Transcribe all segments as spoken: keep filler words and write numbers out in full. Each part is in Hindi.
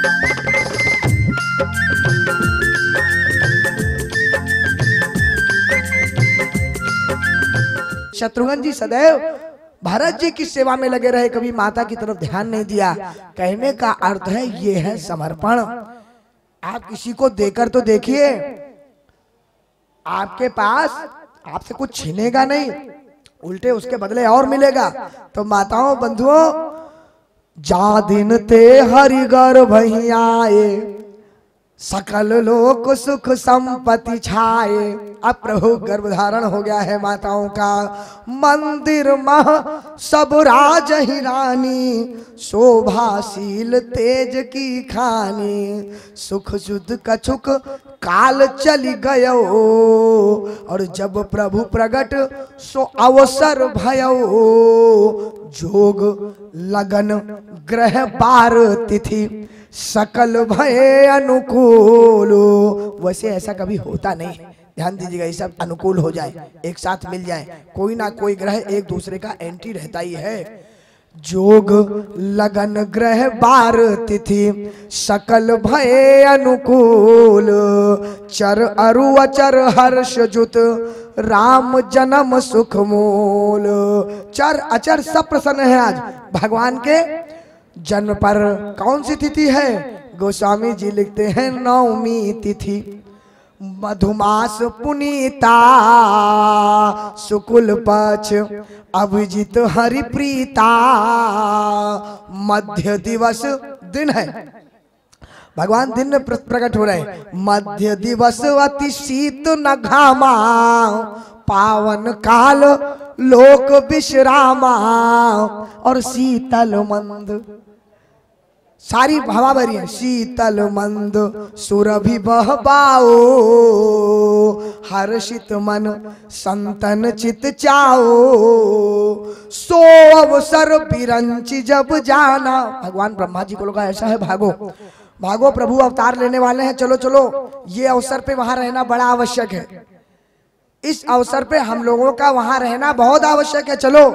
शत्रुघ्न जी सदैव भरत जी की सेवा में लगे रहे, कभी माता की तरफ ध्यान नहीं दिया। कहने का अर्थ है ये है समर्पण। आप किसी को देकर तो देखिए, आपके पास आपसे कुछ छीनेगा नहीं, उल्टे उसके बदले और मिलेगा। तो माताओं बंधुओं, जा दिन ते हरि गर्भ आए, सकल लोक सुख संपत्ति छाए। अब प्रभु गर्भधारण हो गया है माताओं का। मंदिर मह सब राज ही रानी, शोभाशील तेज की खानी। सुख शुद्ध कछुक काल चली गयो, और जब प्रभु प्रगट सो अवसर भयो। जोग लगन ग्रह बार तिथि, सकल भय अनुकूल। वैसे ऐसा कभी होता नहीं, ध्यान दीजिएगा, ये सब अनुकूल हो जाए, एक साथ मिल जाए। कोई ना कोई ग्रह एक दूसरे का एंटी रहता ही है। जोग लगन ग्रह बार तिथि, सकल भय अनुकूल। चर अरु अचर हर्ष जुत, राम जन्म सुख मूल। चर अचर सब प्रसन्न है आज भगवान के जन्म पर। कौन सी तिथि है? गोस्वामी जी लिखते हैं नवमी तिथि। मधुमास पुनीता, शुक्ल पक्ष अभिजित हरि प्रीता। मध्य दिवस दिन है, भगवान दिन में प्रकट हो रहे हैं। मध्य दिवस अति शीत न घामा, पावन काल लोक विश्रामा। और शीतल मंद, सारी हवा भरी है। शीतल मंद सुरभि बहबाओ, हर्षित मन संतन चित चाओ। सो अवसर बिरंची जब जाना। भगवान ब्रह्मा जी को लगा ऐसा है, भागो भागो, प्रभु अवतार लेने वाले हैं, चलो चलो। ये अवसर पे वहां रहना बड़ा आवश्यक है। इस अवसर पे हम लोगों का वहां रहना बहुत आवश्यक है, चलो।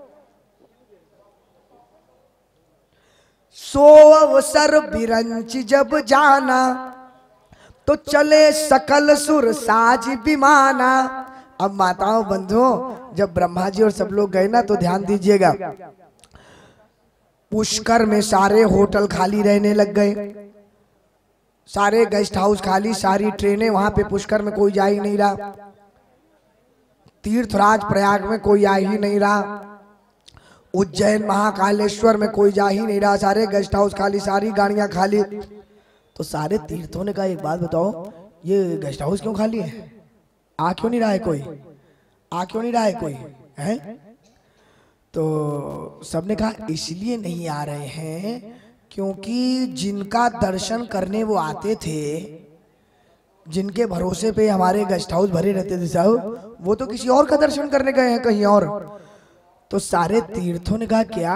सो अवसर बिरंच जब जाना, तो चले सकल सुर साज विमाना। अब माताओं बंधुओं, जब ब्रह्मा जी और सब लोग गए ना, तो ध्यान दीजिएगा, पुष्कर में सारे होटल खाली रहने लग गए, सारे गेस्ट हाउस खाली, सारी ट्रेनें वहां पे पुष्कर में कोई जा ही नहीं रहा। तीर्थराज प्रयाग में कोई आ ही नहीं रहा। उज्जैन महाकालेश्वर में कोई जा ही नहीं रहा, सारे गेस्ट हाउस खाली, सारी गाड़ियां खाली। तो सारे तीर्थों ने कहा एक बात बताओ, ये गेस्ट हाउस क्यों खाली है? आ क्यों नहीं रहा है कोई? आ क्यों नहीं रहा है कोई है? तो सबने कहा इसलिए नहीं आ रहे हैं क्योंकि जिनका दर्शन करने वो आते थे, जिनके भरोसे पे हमारे गेस्ट हाउस भरे रहते थे साहब, वो तो किसी और का दर्शन करने गए हैं कहीं और। तो सारे तीर्थों ने कहा क्या,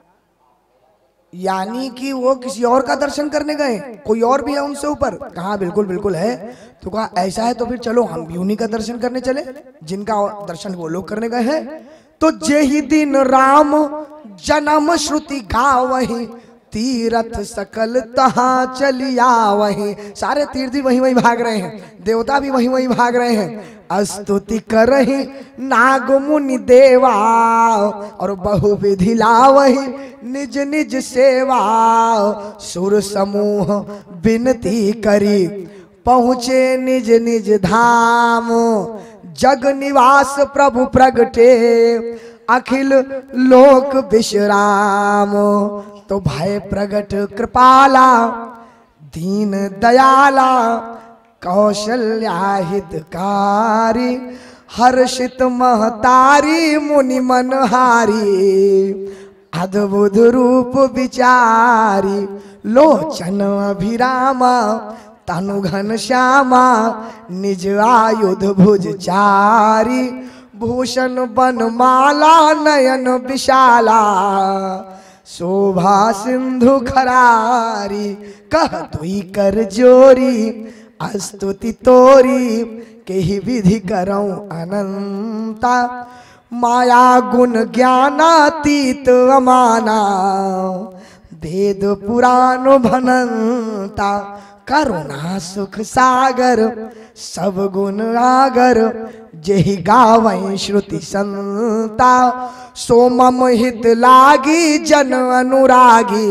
यानी कि वो किसी और का दर्शन करने गए, कोई और भी है उनसे ऊपर? कहा बिल्कुल बिल्कुल है। तो कहा ऐसा है तो फिर चलो हम भी उन्हीं का दर्शन करने चले, जिनका दर्शन वो लोग करने गए हैं। तो जे ही दिन राम जन्म श्रुति गावहि, तीरथ सकल तहां चलिया वही। सारे तीर्थी वहीं वहीं भाग रहे हैं, देवता भी वहीं वहीं भाग रहे हैं। स्तुति करहि नाग मुनि देवा, और बहुविधि लावहि निज निज सेवा। सुर समूह विनती करी, पहुँचे निज निज धाम। जग निवास प्रभु प्रगटे, अखिल लोक विश्राम। तो भय प्रगट कृपाला, दीन दयाला, कौशल्या हितकारी। हर्षित महतारी मुनि मनहारी, अद्भुत रूप विचारी। लोचन अभिरामा, तनु घन श्यामा, निज आयुध भुजचारी। भूषण बनमाला नयन विशाला, शोभा सिंधु खरारी। कह तुई कर जोरी, स्तुति तोरी, केहि विधि करऊं अनंता। माया गुण ज्ञानातीत अमाना, वेद पुराण भनता करुणा सुख सागर सब गुण आगर जेहि गावै श्रुति संता सो मम हित लागी जन अनुरागी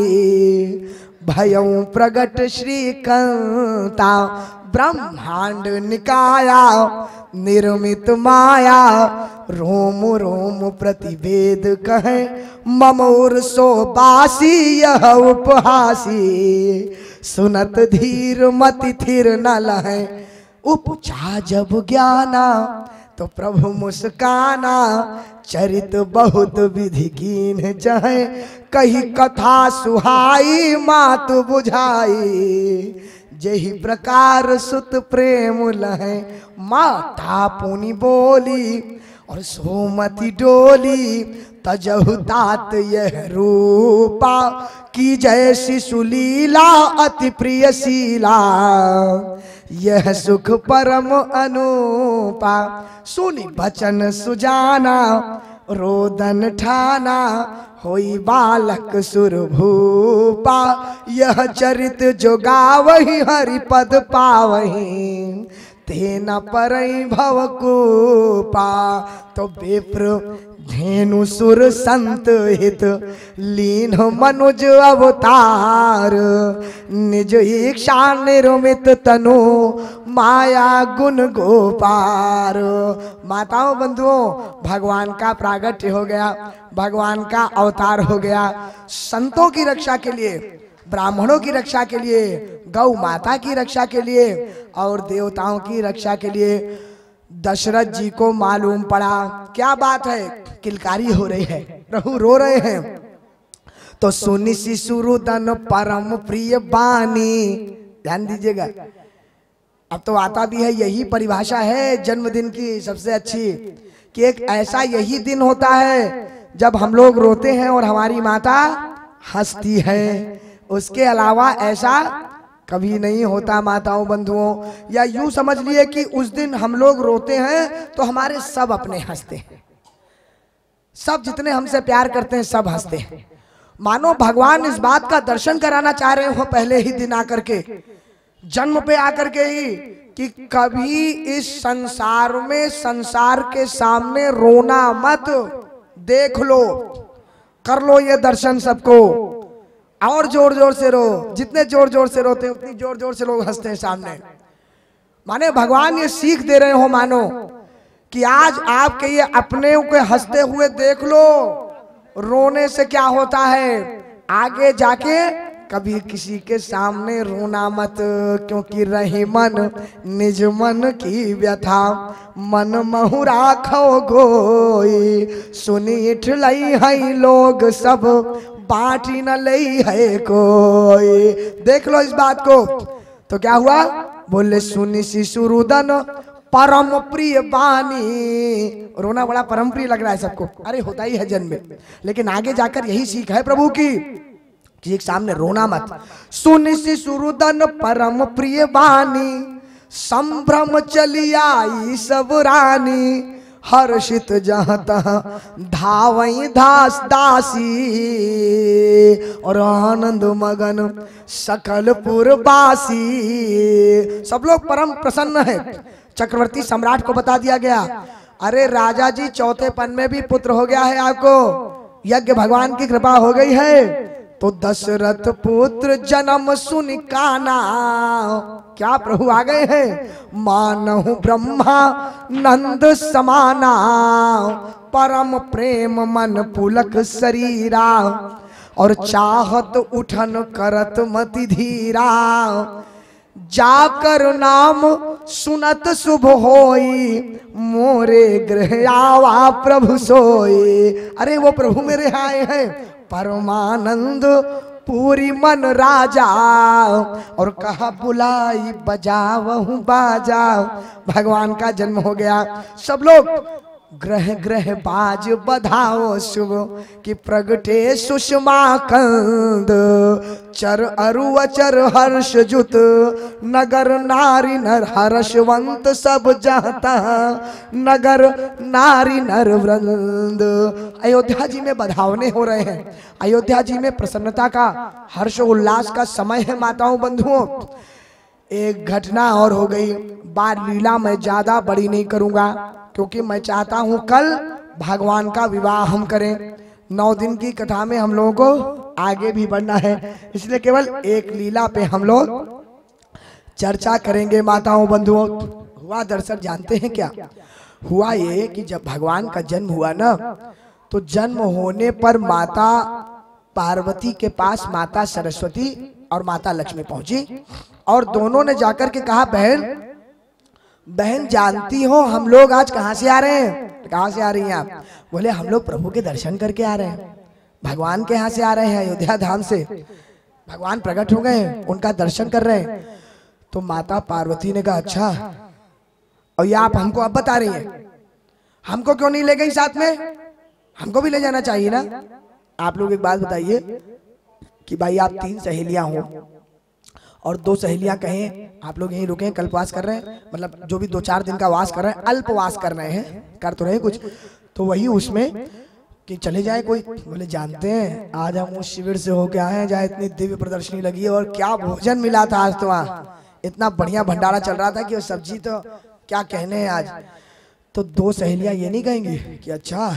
भयं प्रगट श्रीकांता ब्रह्मांड निकाया निर्मित माया रोम रोम प्रतिवेद कहे ममोर सो बासी यह उपहासी सुनत धीर मति थिर न लहे उपजा जब ज्ञाना तो प्रभु मुस्काना चरित बहुत विधि कीन जहे कही कथा सुहाई मात बुझाई जही प्रकार सुत प्रेम लहे माता पुनि बोली और सोमति डोली तजहु तात यह रूपा की जय शिशु लीला अति प्रिय शीला यह सुख परम अनुपा सुनि बचन सुजाना रोदन ठाना होई बालक सुरभूपा यह चरित जो गावहि हरिपद पावहि तेना परई भवकूपा तो विप्र धेनु सुर संत हित लीन मनुज अवतार निज इच्छा निर्मित तनु माया गुण गोपार। माताओं बंधुओं, भगवान का प्रागट्य हो गया, भगवान का अवतार हो गया संतों की रक्षा के लिए, ब्राह्मणों की रक्षा के लिए, गौ माता की रक्षा के लिए और देवताओं की रक्षा के लिए। दशरथ जी को मालूम पड़ा क्या बात है, किलकारी हो रही है, प्रभु रो रहे हैं। तो सुनि शिशुरुदन परम प्रिय बानी, ध्यान दीजिएगा, अब तो आता भी है, यही परिभाषा है जन्मदिन की सबसे अच्छी कि एक ऐसा यही दिन होता है जब हम लोग रोते हैं और हमारी माता हंसती है। उसके अलावा ऐसा कभी नहीं होता माताओं बंधुओं। या यूं समझ लिए कि उस दिन हम लोग रोते हैं तो हमारे सब अपने हंसते हैं, सब जितने हमसे प्यार करते हैं सब हंसते हैं। मानो भगवान इस बात का दर्शन कराना चाह रहे हो पहले ही दिन आकर के, जन्म पे आकर के ही, कि कभी इस संसार में संसार के सामने रोना मत, देख लो, कर लो ये दर्शन सबको, और जोर जोर से रो, जितने जोर जोर से रोते हैं उतनी जोर जोर से लोग हंसते हैं सामने। माने भगवान ये सीख दे रहे हो मानो कि आज आपके ये अपने को हंसते हुए देख लो, रोने से क्या होता है, आगे जाके कभी किसी के सामने रोना मत, क्योंकि रही मन निज मन की व्यथा मन महु राखो गोई सुनी ठलई है लोग सब बाटी न लई है कोई। देख लो इस बात को। तो क्या हुआ, बोले सुनी शिशुरुदन परम प्रिय बानी, रोना बड़ा परम प्रिय लग रहा है सबको, अरे होता ही है जन्म में, लेकिन आगे जाकर यही सीख है प्रभु की कि एक सामने रोना मत। सुनि शिशुरुदन परम प्रिय बानी संभ्रम चली आई सब रानी हर्षित जहाँ तहाँ धावई दास दासी और आनंद मगन सकल पुरवासी। सब लोग परम प्रसन्न है। चक्रवर्ती सम्राट को बता दिया गया, अरे राजा जी चौथे पन में भी पुत्र हो गया है आपको, यज्ञ भगवान की कृपा हो गई है। तो दशरथ पुत्र जन्म सुनि काना, क्या प्रभु आ गए हैं, मानहु ब्रह्मा नंद समाना परम प्रेम मन पुलक शरीरा और चाहत उठन करत मति धीरा जाकर नाम सुनत शुभ होई मोरे गृह आवा प्रभु सोई। अरे वो प्रभु मेरे आए हैं, परमानंद पूरी मन राजा और कहा बुलाई बजावहु बाजा। भगवान का जन्म हो गया, सब लोग ग्रह ग्रह बाज बधाओ शुभ कि प्रगटे सुषमा कंद चर अरु अचर हर्ष जुत नगर नारी नर हर्षवंत सब जाता नगर नारी नर वृंद। अयोध्या जी में बधावने हो रहे हैं, अयोध्या जी में प्रसन्नता का हर्ष उल्लास का समय है माताओं बंधुओं। एक घटना और हो गई, बाल लीला मैं ज्यादा बड़ी नहीं करूंगा क्योंकि मैं चाहता हूं कल भगवान का विवाह हम करें। नौ दिन की कथा में हम लोगों को आगे भी बढ़ना है, इसलिए केवल एक लीला पे हम लोग चर्चा करेंगे माताओं बंधुओं। हुआ दरअसल जानते हैं क्या हुआ? ये कि जब भगवान का जन्म हुआ ना, तो जन्म होने पर माता पार्वती के पास माता सरस्वती और माता लक्ष्मी पहुंची और दोनों ने जाकर के कहा, बहन बहन जानती हो हम लोग आज कहाँ से आ रहे हैं? कहाँ से आ रही हैं आप? बोले हम लोग प्रभु के दर्शन करके आ रहे हैं, भगवान के यहाँ से आ रहे हैं, अयोध्या धाम से भगवान प्रकट हो गए, उनका दर्शन कर रहे हैं। तो माता पार्वती ने कहा, अच्छा और ये आप हमको अब बता रही हैं, हमको क्यों नहीं ले गई साथ में? हमको भी ले जाना चाहिए ना। आप लोग एक बात बताइए कि भाई आप तीन सहेलियां हो और दो सहेलियां कहें आप लोग यहीं रुके, कल्पवास कर रहे हैं, मतलब जो भी दो चार दिन का वास कर रहे हैं, अल्पवास कर रहे हैं, कर तो रहे कुछ, तो वही उसमें कि चले जाए कोई। बोले जानते हैं आज हम उस शिविर से होके आए हैं जहाँ इतनी दिव्य प्रदर्शनी लगी है और क्या भोजन मिला था आज, तो वहाँ इतना बढ़िया भंडारा चल रहा था कि वो सब्जी तो क्या कहने हैं आज। तो दो सहेलियां ये नहीं कहेंगी कि अच्छा,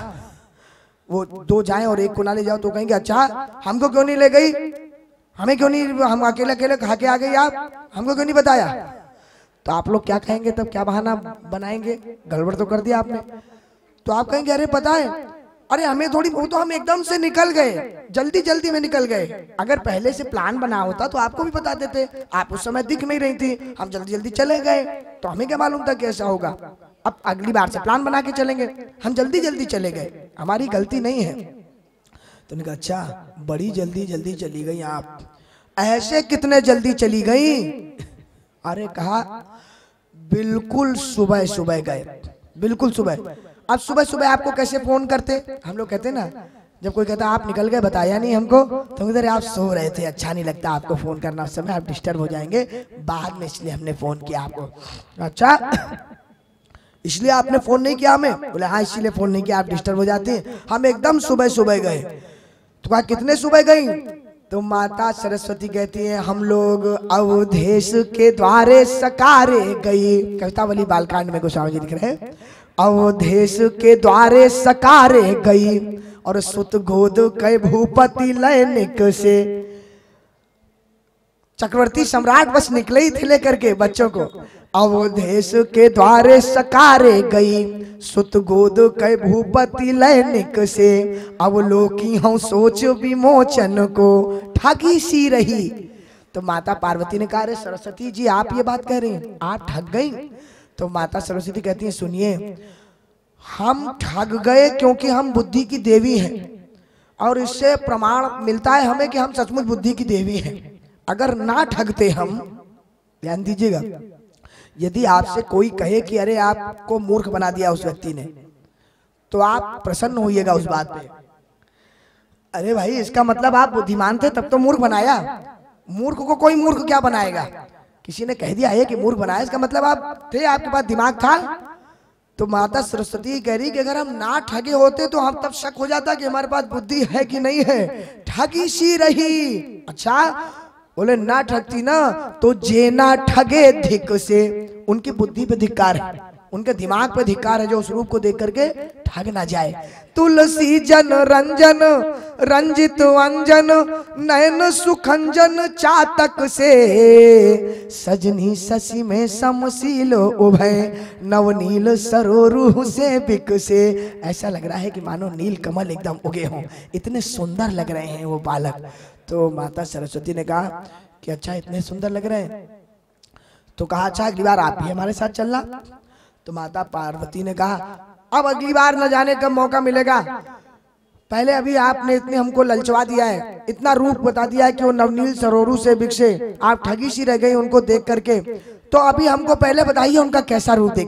वो दो जाएं और एक को ना ले जाओ तो कहेंगे अच्छा हमको क्यों नहीं ले गई, हमें क्यों नहीं, हम अकेले अकेले खा के आ गई, आप हमको क्यों नहीं बताया? तो आप लोग क्या कहेंगे तब? क्या बहाना बनाएंगे? गड़बड़ तो कर दिया आपने। तो आप कहेंगे अरे पता है, अरे हमें थोड़ी, वो तो हम एकदम से निकल गए, जल्दी जल्दी में निकल गए, अगर पहले से प्लान बना होता तो आपको भी बता देते, आप उस समय दिख नहीं रही थी, हम जल्दी जल्दी चले गए, तो हमें क्या मालूम था कैसा होगा। अब अगली बार से प्लान बना के चलेंगे, हम जल्दी जल्दी चले गए, हमारी गलती नहीं है। तो उन्होंने कहा अच्छा बड़ी जल्दी जल्दी चली गई आप, ऐसे कितने जल्दी चली गई? अरे कहा बिल्कुल सुबह सुबह गए, बिल्कुल सुबह। अब सुबह सुबह आपको कैसे फोन करते? हम लोग कहते ना, जब कोई कहता आप निकल गए बताया नहीं हमको, तो इधर आप सो रहे थे, अच्छा नहीं लगता आपको फोन करना, उस समय आप डिस्टर्ब हो जाएंगे बाद में, इसलिए हमने फोन किया आपको। अच्छा इसलिए आपने फोन नहीं किया हमें? बोले हाँ इसीलिए फोन नहीं किया, आप डिस्टर्ब हो जाते हैं, हम एकदम सुबह सुबह गए। तो कहा कितने सुबह गई? तो माता सरस्वती कहती है हम लोग अवधेश के द्वारे सकारे गई। कवितावली बालकांड में गोस्वामी जी लिख रहे हैं, अवधेश के द्वारे सकारे गई और सुत गोद कई भूपति लैनिक से। चक्रवर्ती सम्राट बस निकले ही थे लेकर के बच्चों को। अवधेश के द्वारे सकारे गई सुत गोद कई भूपति लैनिक से। अवलोकी हूँ सोच विमोचन को ठगी सी रही। तो माता पार्वती ने कहा अरे सरस्वती जी आप ये बात कह रही हैं, आप ठग गई? तो माता सरस्वती कहती है सुनिए, हम ठग गए क्योंकि हम बुद्धि की देवी हैं और इससे प्रमाण मिलता है हमें कि हम सचमुच बुद्धि की देवी हैं। अगर ना ठगते हम, ध्यान दीजिएगा, यदि आपसे कोई कहे कि अरे आपको मूर्ख बना दिया उस व्यक्ति ने, तो आप प्रसन्न होइएगा उस बात पे। अरे भाई इसका मतलब आप बुद्धिमान थे तब तो मूर्ख बनाया, मूर्ख को कोई मूर्ख क्या बनाएगा? किसी ने कह दिया है कि मूर्ख बनाया, इसका मतलब आप थे, आपके पास दिमाग था। तो माता सरस्वती कह रही कि अगर हम ना ठगे होते तो हम तब शक हो जाता कि हमारे पास बुद्धि है कि नहीं है, ठगी सी रही। अच्छा बोले ना ठगती ना तो जे ना ठगे धिक से, उनकी बुद्धि पे धिक्कार है, उनके दिमाग पे धिक्कार है जो उस रूप को देख करके ठग ना जाए। तुलसी जन रंजन रंजित अंजन नयन सुखंजन चातक से। सजनी शशि में समशील उभय नवनील सरोरु से बिक से। ऐसा लग रहा है कि मानो नील कमल एकदम उगे हों, इतने सुंदर लग रहे हैं वो बालक। तो माता सरस्वती ने कहा कि अच्छा इतने सुंदर लग रहे हैं, तो कहा अच्छा अगली बार आप भी हमारे साथ चलना। तो माता पार्वती ने कहा अब अगली बार न जाने कब मौका मिलेगा, पहले अभी आपने इतने हमको ललचवा दिया है, इतना रूप बता दिया है कि वो नवनील सरोरु से बिकसे, आप ठगी सी रह गई उनको देख करके, तो अभी हमको पहले बताइए उनका कैसा रूप देखा।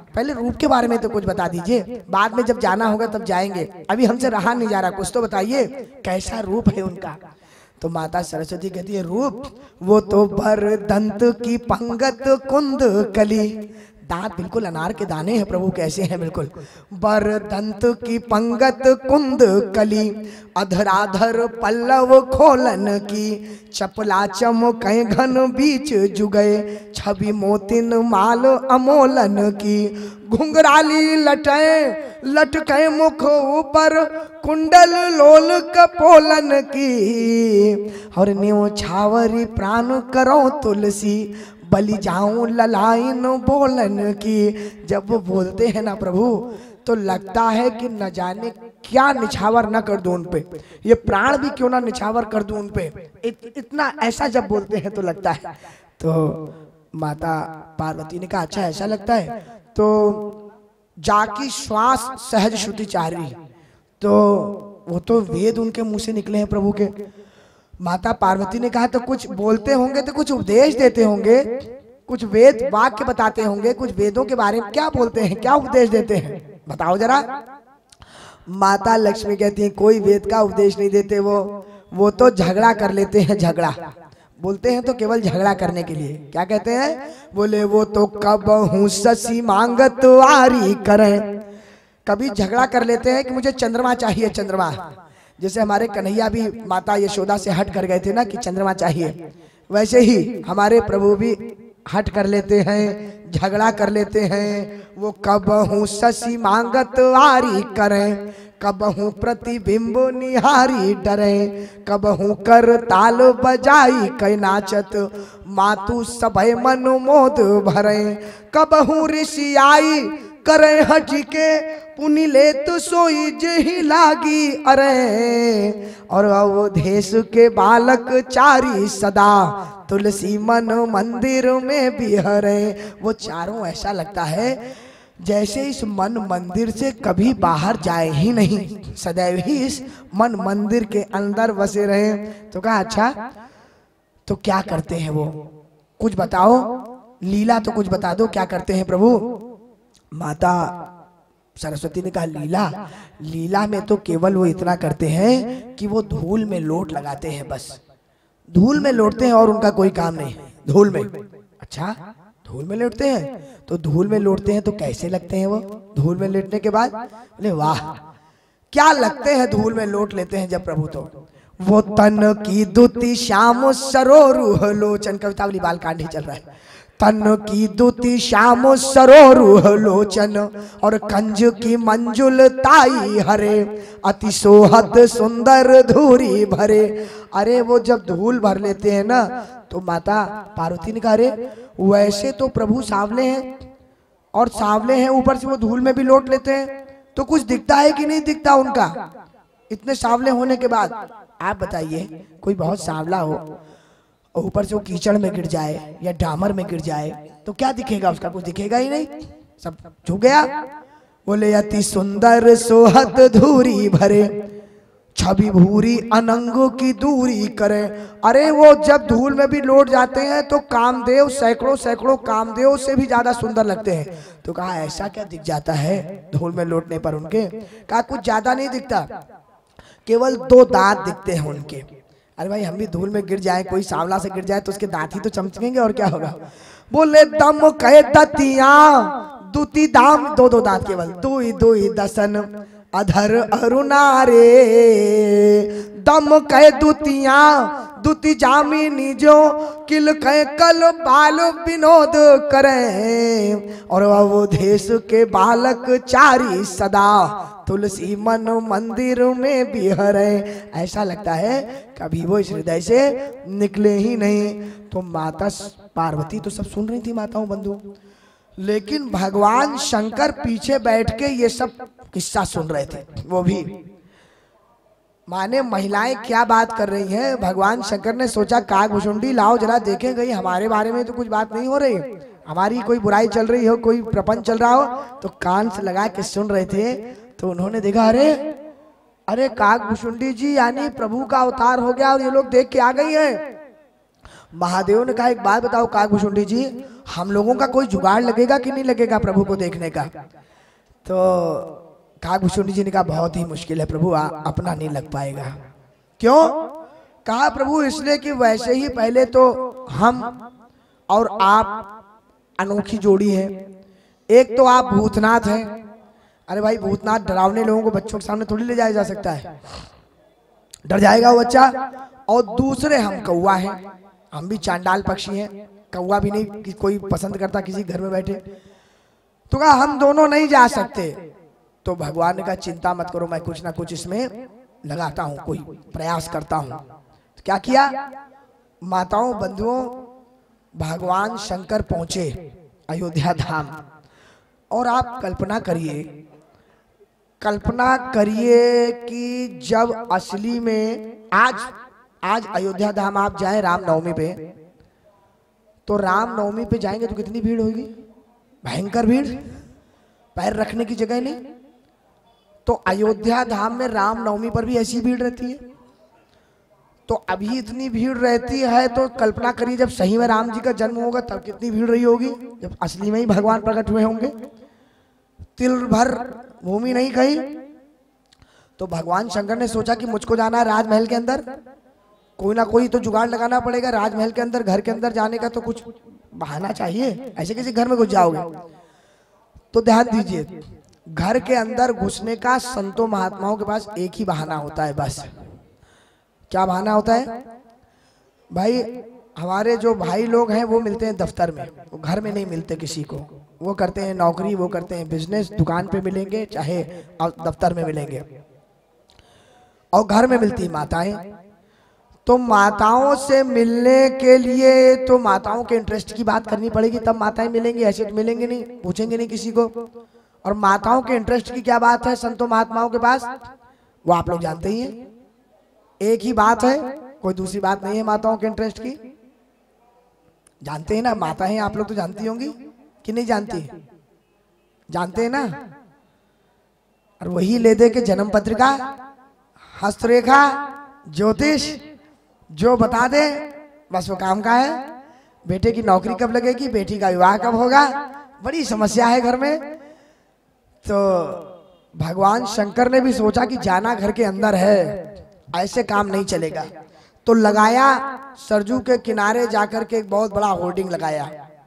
पहले रूप के बारे में तो कुछ बता दीजिए, बाद में जब जाना होगा तब जाएंगे, अभी हमसे रहा नहीं जा रहा, कुछ तो बताइए कैसा रूप है उनका। तो माता सरस्वती कहती है रूप वो तो बर दंत की पंगत कुंद कली, दांत बिल्कुल अनार के दाने हैं प्रभु, कैसे हैं बिल्कुल, बर दंत की पंगत कुंद कली, अधराधर पल्लव खोलन की, चपला चमक घन बीच जुगए, छवि मोतिन माल अमोलन की, घुंघराली लटय लटके मुख ऊपर, कुंडल लोल कपोलन की, और न्यू छावरी प्राण करो तुलसी, बलि जाऊं ललाइन बोलन की। जब वो बोलते हैं ना प्रभु तो लगता है कि न जाने क्या निछावर न कर दूं उन पे, ये प्राण भी क्यों ना निछावर कर दूं उन पे, इत, इतना ऐसा जब बोलते हैं तो लगता है। तो माता पार्वती ने कहा अच्छा ऐसा लगता है, तो जाकी श्वास सहज श्रुति चारी, तो वो तो वेद उनके मुंह से निकले हैं प्रभु के। माता पार्वती ने कहा तो कुछ बोलते होंगे तो कुछ उपदेश देते होंगे, कुछ वेद वाक्य बताते होंगे, कुछ वेदों के बारे में क्या बोलते हैं, क्या उपदेश देते हैं, बताओ जरा। माता लक्ष्मी कहती हैं कोई वेद का उपदेश नहीं देते, वो वो तो झगड़ा कर लेते हैं, झगड़ा बोलते हैं तो केवल झगड़ा करने के लिए। क्या कहते हैं, बोले वो तो कब हूँ शशि मांगत आरी करें, कभी झगड़ा कर लेते हैं कि मुझे चंद्रमा चाहिए, चंद्रमा, जैसे हमारे कन्हैया भी माता यशोदा से हट कर गए थे ना कि चंद्रमा चाहिए, वैसे ही हमारे प्रभु भी हट कर लेते हैं, झगड़ा कर लेते हैं। वो कब हूँ शशि मांगत आरी करें, कब हूँ प्रतिबिंब निहारी डरे, कब हूँ कर ताल बजाई कै नाचत, मातु सभय मन मोद भरे, कब हूँ ऋषि आई करे हटी के, पुनि ले तो सोई जही लागी अरे, और अवधेश के बालक चारी सदा, तुलसी मन मंदिर में बिहरे। वो चारों ऐसा लगता है जैसे इस मन मंदिर से कभी बाहर जाए ही नहीं, सदैव ही इस मन मंदिर के अंदर बसे रहे। तो कहा अच्छा तो क्या करते हैं वो, कुछ बताओ, लीला तो कुछ बता दो, क्या करते हैं प्रभु। माता सरस्वती ने कहा लीला, लीला में तो केवल वो इतना करते हैं कि वो धूल में लोट लगाते हैं, बस धूल में लोटते हैं और उनका कोई काम नहीं, धूल में। अच्छा धूल में लोटते हैं, तो धूल में लोटते हैं तो कैसे लगते हैं वो, धूल में लेटने के बाद बोले वाह क्या लगते हैं, धूल में लोट लेते हैं जब प्रभु। तो वो तन की दुति श्याम सरोरुह लोचन, कविता वाली बाल कांड ही चल रहा है, तन की दुति श्याम सरोरुह लोचन, और कंज की मंजुल ताई हरे, अति सोहत सुंदर धूरी भरे। अरे वो जब धूल भर लेते हैं ना तो माता पार्वती ने कहा अरे वैसे तो प्रभु सांवले हैं, और सांवले हैं ऊपर से वो धूल में भी लोट लेते हैं, तो कुछ दिखता है कि नहीं दिखता उनका, इतने सांवले होने के बाद। आप बताइए कोई बहुत सांवला हो और ऊपर से वो कीचड़ में गिर जाए या डामर में गिर जाए तो क्या दिखेगा उसका, कुछ दिखेगा ही नहीं, सब झुक गया। बोले अति सुंदर सोहत धूरी भरे, छवि भूरी अनंगों की दूरी करे। अरे वो जब धूल में भी लौट जाते हैं तो कामदेव सैकड़ों सैकड़ों कामदेव से भी ज्यादा सुंदर लगते हैं। तो कहा ऐसा क्या दिख जाता है धूल में लौटने पर उनके, कहा कुछ ज्यादा नहीं दिखता, केवल दो दांत दिखते हैं उनके। अरे भाई हम भी धूल में गिर जाए, कोई सांवला से गिर जाए तो उसके दांत ही तो चमकेंगे और क्या होगा। बोले दम कहे दतिया दुती दाम, दो दो दांत केवल, दुई दुई दसन अधर अरुणारे, दम कहे दुतिया दुति जामिनी जो, किल कहे कल बाल विनोद करें, और अवधेश के बालक चारी सदा, तुलसी मन मंदिर में बिहरे। ऐसा लगता है कभी वो इस हृदय से निकले ही नहीं। तो माता पार्वती तो सब सुन रही थी माताओं बंधु, लेकिन भगवान शंकर पीछे बैठ के ये सब किस्सा सुन रहे थे। वो भी माने महिलाएं क्या बात कर रही हैं, भगवान शंकर ने सोचा काकभुशुंडी लाओ जरा देखें, गई हमारे बारे में तो कुछ बात नहीं हो रही, हमारी कोई बुराई चल रही हो, कोई प्रपंच चल रहा हो, तो कान से लगा के सुन रहे थे। तो उन्होंने देखा अरे अरे काकभुशुंडी जी यानी प्रभु का अवतार हो गया और ये लोग देख के आ गई हैं। महादेव ने कहा एक बात बताओ काकभुशुंडी जी, हम लोगों का कोई जुगाड़ लगेगा कि नहीं लगेगा प्रभु को देखने का? तो काकभूषुंडी जी ने कहा बहुत ही मुश्किल है प्रभु, आ, अपना नहीं लग पाएगा। क्यों? कहा प्रभु इसलिए कि वैसे ही पहले तो हम और आप अनोखी जोड़ी है। एक तो आप भूतनाथ हैं। अरे भाई भूतनाथ डरावने लोगों को बच्चों के सामने थोड़ी ले जाया जा सकता है, डर जाएगा वो बच्चा। और दूसरे हम कौवा हैं, हम भी चांडाल पक्षी हैं, कौवा भी नहीं कि कोई पसंद करता किसी घर में बैठे। तो कहा हम दोनों नहीं जा सकते। तो भगवान ने कहा चिंता मत करो, मैं कुछ ना कुछ इसमें लगाता हूं, कोई प्रयास करता हूं। तो क्या किया? माताओं बंधुओं, भगवान शंकर पहुंचे अयोध्या धाम। और आप कल्पना करिए, कल्पना करिए कि जब असली में आज आज अयोध्या धाम आप जाएं रामनवमी पे, तो रामनवमी पे जाएंगे तो कितनी भीड़ होगी? भयंकर भीड़, पैर रखने की जगह नहीं। तो अयोध्या धाम में रामनवमी पर भी ऐसी भीड़ रहती है। तो अभी इतनी भीड़ रहती है, तो कल्पना करिए जब सही में राम जी का जन्म होगा तब कितनी भीड़ रही होगी, जब असली में ही भगवान प्रकट हुए होंगे। तिल भर भूमि नहीं कही। तो भगवान शंकर ने सोचा कि मुझको जाना है राजमहल के अंदर, कोई ना कोई तो जुगाड़ लगाना पड़ेगा राजमहल के अंदर, घर के अंदर जाने का तो कुछ बहाना चाहिए, ऐसे किसी घर में घुस जाओगे। तो ध्यान दीजिए, घर के अंदर घुसने का संतों महात्माओं के पास एक ही बहाना होता है बस। क्या बहाना होता है भाई? हमारे जो भाई लोग हैं वो मिलते हैं दफ्तर में, वो घर में नहीं मिलते किसी को। वो करते हैं नौकरी, वो करते हैं बिजनेस, दुकान पे मिलेंगे चाहे दफ्तर में मिलेंगे। और घर में मिलती माताएं। तो माताओं से मिलने के लिए तो माताओं के इंटरेस्ट की बात करनी पड़ेगी, तब माताएं मिलेंगी, ऐसे तो मिलेंगे नहीं, पूछेंगे नहीं किसी को। और माताओं के इंटरेस्ट की क्या बात है संतों महात्माओं के पास? वो आप लोग जानते ही हैं, एक ही बात है, कोई दूसरी बात नहीं है माताओं के इंटरेस्ट की। जानते हैं ना, माता हैं आप लोग तो जानती होंगी कि नहीं जानती? जानते हैं ना। और वही ले दे के जन्म पत्रिका, हस्तरेखा, ज्योतिष जो बता दे बस वो काम का है। बेटे की नौकरी कब लगेगी, बेटी का विवाह कब होगा, बड़ी समस्या है घर में। तो भगवान शंकर ने भी सोचा कि जाना घर के अंदर है, ऐसे काम नहीं चलेगा। तो लगाया सरजू के किनारे जाकर के एक बहुत बड़ा होर्डिंग लगाया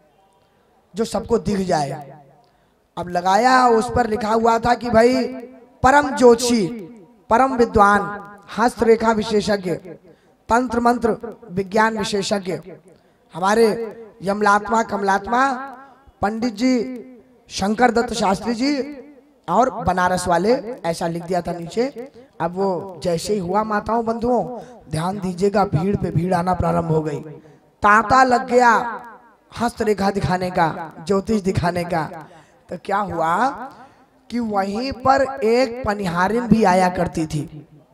जो सबको दिख जाए। अब लगाया, उस पर लिखा हुआ था कि भाई परम ज्योतिषी, परम विद्वान, हस्तरेखा विशेषज्ञ, तंत्र मंत्र विज्ञान विशेषज्ञ हमारे यमलात्मा कमलात्मा पंडित जी शंकर दत्त शास्त्री जी और बनारस वाले, ऐसा लिख दिया था नीचे। अब वो जैसे ही हुआ माताओं बंधुओं, ध्यान दीजिएगा, भीड़ पे भीड़ आना प्रारंभ हो गई। तांता लग गया हस्तरेखा दिखाने का, ज्योतिष दिखाने का। तो क्या हुआ कि वहीं पर एक पनिहारिन भी आया करती थी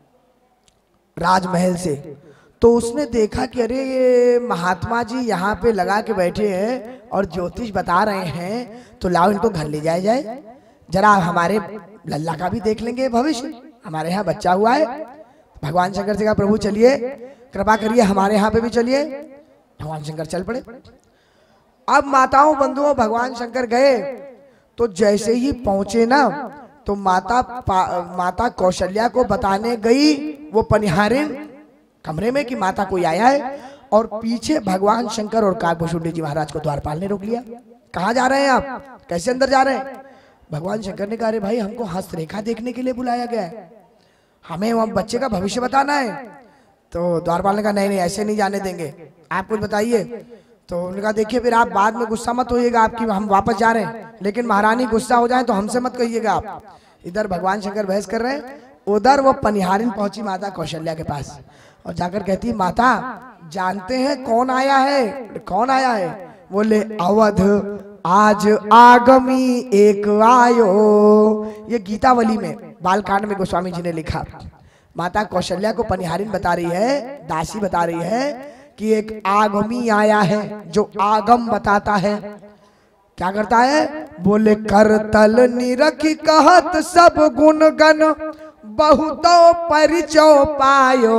राजमहल से। तो उसने देखा कि अरे ये महात्मा जी यहाँ पे लगा के बैठे हैं और ज्योतिष बता रहे हैं, तो लाओ इनको घर ले जाया जाए, जरा हमारे लल्ला का भी देख लेंगे भविष्य, हमारे यहाँ बच्चा हुआ है। भगवान शंकर से कहा प्रभु चलिए, कृपा करिए हमारे यहाँ पे भी चलिए। भगवान शंकर चल पड़े। अब माताओं बंधुओं भगवान शंकर गए, तो जैसे ही पहुंचे ना, तो माता माता कौशल्या को बताने गई वो पनिहारिन कमरे में कि माता कोई आया है। और पीछे भगवान शंकर और काकभूषुंडी जी महाराज को द्वारपाल ने रोक लिया। कहाँ जा रहे हैं आप, कैसे अंदर जा रहे हैं? भगवान शंकर ने कहा अरे भाई हमको हस्तरेखा देखने के लिए बुलाया गया है, हमें वहाँ बच्चे का भविष्य बताना है। तो द्वारपाल ने कहा नहीं नहीं ऐसे नहीं जाने देंगे, आप कुछ बताइए। तो उन्होंने कहा देखिए फिर आप बाद में गुस्सा मत होइएगा, आपकी हम वापस जा रहे हैं, लेकिन महारानी गुस्सा हो जाए तो हमसे मत कहिएगा आप। इधर भगवान शंकर बहस कर रहे हैं, उधर वो पनिहारिन पहुंची माता कौशल्या के पास और जाकर कहती माता जानते हैं कौन आया है? कौन आया है? बोले अवध आज आगमी एक आयो। ये गीतावली में बालकांड में गोस्वामी जी ने लिखा। माता कौशल्या को पनिहारिन बता रही है, दासी बता रही है कि एक आगमी आया है जो आगम बताता है। क्या करता है? बोले करतल निरखी कहत सब गुण गण बहुतो परिचय पायो।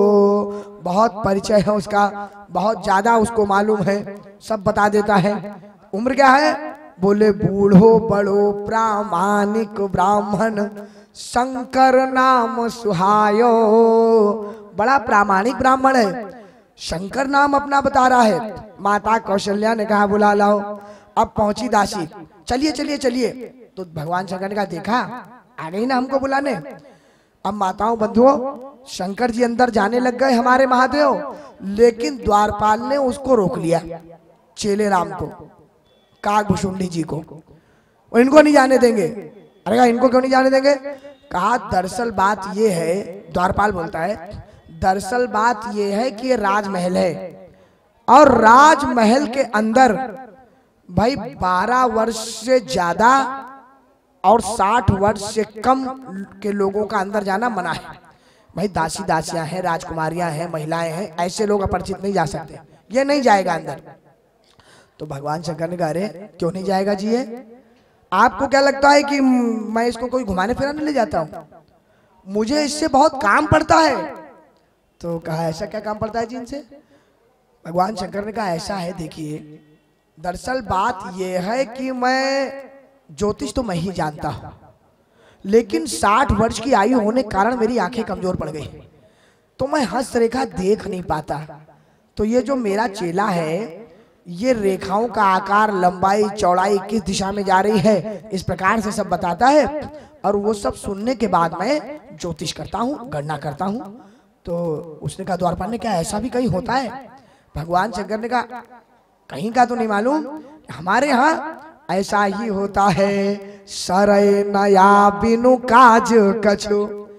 बहुत परिचय है उसका, बहुत ज्यादा उसको मालूम है, सब बता देता है। उम्र क्या है? बोले बूढ़ो बड़ो प्रामाणिक ब्राह्मण शंकर नाम सुहायो। बड़ा प्रामाणिक ब्राह्मण है, शंकर नाम अपना बता रहा है। माता कौशल्या ने कहा बुला लाओ। अब पहुंची दासी, चलिए चलिए चलिए। तो भगवान शंकर ने कहा देखा आ गई ना हमको बुलाने। अब माताओं बंधुओं, शंकर जी अंदर जाने लग गए हमारे महादेव, लेकिन द्वारपाल ने उसको रोक लिया, चेले राम को, काकभुशुंडी जी को। और इनको नहीं जाने देंगे। अरे कहा इनको क्यों नहीं जाने देंगे? कहा दरअसल बात ये है, द्वारपाल बोलता है, दरअसल बात ये है कि ये राजमहल है और राजमहल के अंदर भाई बारह वर्ष से ज्यादा और साठ वर्ष से कम के लोगों का अंदर जाना मना है। भाई दासी दासियां हैं, राजकुमारियां हैं, महिलाएं हैं, ऐसे लोग अपरिचित नहीं जा सकते, ये नहीं जाएगा अंदर। तो भगवान शंकर ने कहा अरे क्यों नहीं जाएगा जी? ये आपको क्या लगता है कि मैं इसको कोई घुमाने फिराने ले जाता हूँ? मुझे इससे बहुत काम पड़ता है। तो कहा ऐसा क्या काम पड़ता है जी इनसे? भगवान शंकर ने कहा ऐसा है, देखिए दरअसल बात यह है कि मैं ज्योतिष तो मैं ही जानता हूं, लेकिन साठ वर्ष की आयु होने के कारण मेरी आंखें कमजोर पड़ गई, तो मैं हस्तरेखा देख नहीं पाता। तो ये जो मेरा चेला है, ये रेखाओं का आकार, लंबाई, चौड़ाई किस दिशा में जा रही है, इस प्रकार से सब बताता है, और वो सब सुनने के बाद मैं ज्योतिष करता हूँ, गणना करता हूँ। तो उसने कहा द्वारपाल ने, क्या ऐसा भी कहीं होता है? भगवान शंकर ने कहा कहीं का तो नहीं मालूम, हमारे यहाँ ऐसा ही होता है। सरय नया बिनु काज कछु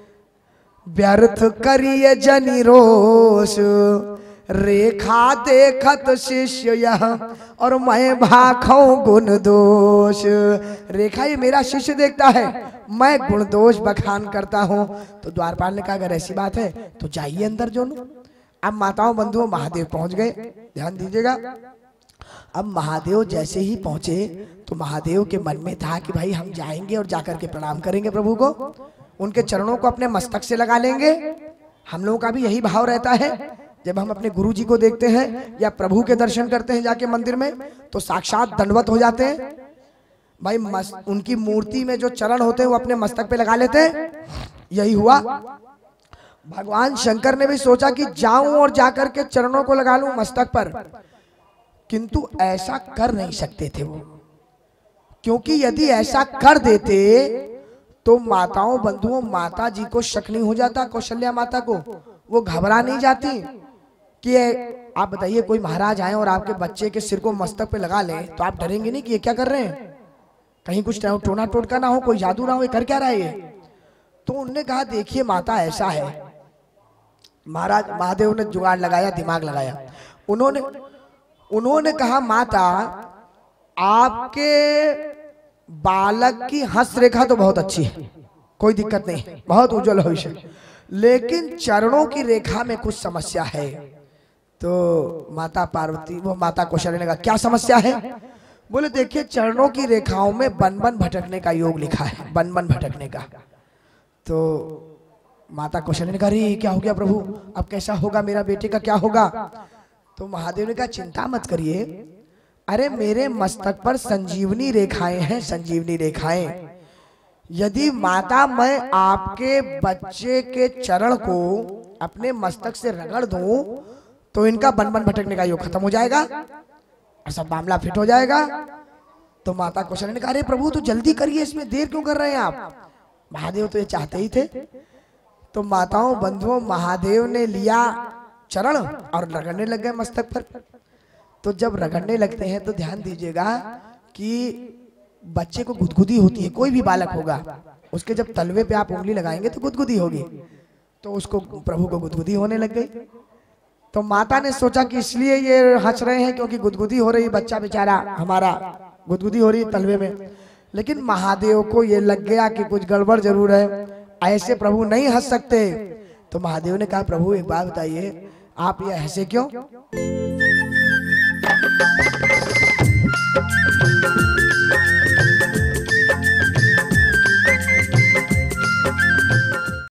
व्यर्थ करिए जनि रोष, रेखा देखत शिष्य यह और मैं भाखौ गुण दोष। रेखा ये मेरा शिष्य देखता है, मैं गुण दोष बखान करता हूँ। तो द्वारपाल ने कहा अगर ऐसी बात है तो जाइए अंदर दोनों। अब माताओं बंधुओं महादेव पहुंच गए, ध्यान दीजिएगा। अब महादेव जैसे ही पहुंचे तो महादेव के मन में था कि भाई हम जाएंगे और जाकर के प्रणाम करेंगे प्रभु को, उनके चरणों को अपने मस्तक से लगा लेंगे। हम लोगों का भी यही भाव रहता है, जब हम अपने गुरु जी को देखते हैं या प्रभु के दर्शन करते हैं जाके मंदिर में, तो साक्षात दंडवत हो जाते हैं भाई। उनकी मूर्ति में जो चरण होते हैं वो अपने मस्तक पे लगा लेते हैं। यही हुआ। भगवान शंकर ने भी सोचा कि जाऊं और जाकर के चरणों को लगा लूं मस्तक पर, किंतु ऐसा कर नहीं सकते थे वो, क्योंकि यदि ऐसा कर देते तो माताओं बंधुओं माता जी को शक नहीं हो जाता, कौशल्या माता को, वो घबरा नहीं जाती कि आप बताइए कोई महाराज आए और आपके बच्चे के सिर को मस्तक पे लगा ले, तो आप डरेंगे नहीं कि ये क्या कर रहे हैं, कहीं कुछ टोना टोटका ना हो, कोई जादू ना हो, ये कर क्या रहा है ये? तो उन्होंने कहा देखिए माता ऐसा है। महाराज महादेव ने जुगाड़ लगाया, दिमाग लगाया। उन्होंने उन्होंने कहा माता आपके बालक की हस्तरेखा तो बहुत अच्छी है, कोई दिक्कत नहीं, बहुत उज्जवल भविष्य, लेकिन चरणों की रेखा में कुछ समस्या है। तो माता पार्वती वो माता कौशल्या ने कहा क्या समस्या है? बोले देखिए चरणों की रेखाओं में बन बन भटकने का योग लिखा है, बन बन भटकने का। तो माता कौशल्या ने कहा अरे क्या हो गया प्रभु, अब कैसा होगा, मेरा बेटे का क्या होगा? तो महादेव ने कहा चिंता मत करिए, अरे मेरे मस्तक पर संजीवनी रेखाएं हैं, संजीवनी रेखाएं। यदि माता मैं आपके बच्चे के चरण को अपने मस्तक से रगड़ दूं तो इनका बन बन भटकने का योग खत्म हो जाएगा और सब मामला फिट हो जाएगा। तो माता कौशल्या ने कहा अरे प्रभु तो जल्दी करिए, इसमें देर क्यों कर रहे हैं आप? महादेव तो ये चाहते ही थे। तो माताओं बंधुओं महादेव ने लिया चरण और रगड़ने लग गए मस्तक पर। तो जब रगड़ने लगते हैं तो ध्यान दीजिएगा कि बच्चे को गुदगुदी होती है, कोई भी बालक होगा उसके जब तलवे पे आप उंगली लगाएंगे तो गुदगुदी होगी, तो उसको प्रभु को गुदगुदी होने लग गई। तो माता ने सोचा कि इसलिए ये हंस रहे हैं क्योंकि गुदगुदी हो रही, बच्चा बेचारा हमारा गुदगुदी हो रही तलवे में। लेकिन महादेव को ये लग गया कि कुछ गड़बड़ जरूर है, ऐसे प्रभु नहीं हंस सकते। तो महादेव ने कहा प्रभु एक बात बताइए, आप ये हंसे क्यों?